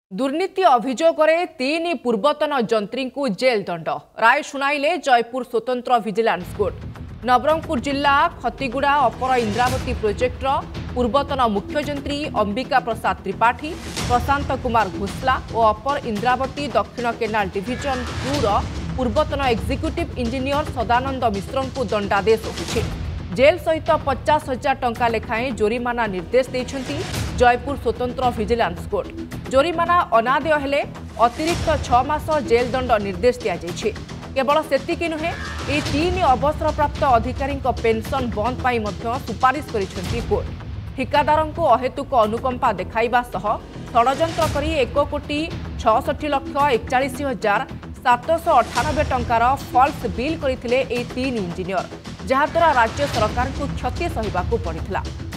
दुर्नीति अभियोगरे तीन पूर्वतन जंत्री को जेल दंड राय शुणाइले जयपुर स्वतंत्र विजिलेंस कोर्ट। नवरंगपुर जिला खतीगुड़ा अपर इंद्रावती प्रोजेक्टर पूर्वतन मुख्यजंत्री अंबिका प्रसाद त्रिपाठी, प्रशांत कुमार घोषला और अपर इंद्रावती दक्षिण केनाल डिविजन 2 पूर्वतन एक्जिक्यूटिव इंजीनियर सदानंद मिश्र को दंडादेश होगी। जेल सहित 50,000 टंका लेखाएं जोरिमाना निर्देश देछंती जयपुर स्वतंत्र विजिलेंस कोर्ट। जोरिमाना अनादेय हेले अतिरिक्त 6 मास जेल दंड निर्देश दिया जायछि। केवल सेतिकी नुहे ए तीन अवसरप्राप्त अधिकारी पेंशन बंद पाई मध्य सुपारिश करिसेंती कोर्ट। ठिकादारों को अहेतुक अनुकंपा देखाइबा सह षडयंत्र करी 1,66,41,798 टंकार फॉल्स बिल करथिले ए तीन इंजीनियर, जहाद्वारा राज्य सरकार को क्षति सहिबाकू पड़िथिला।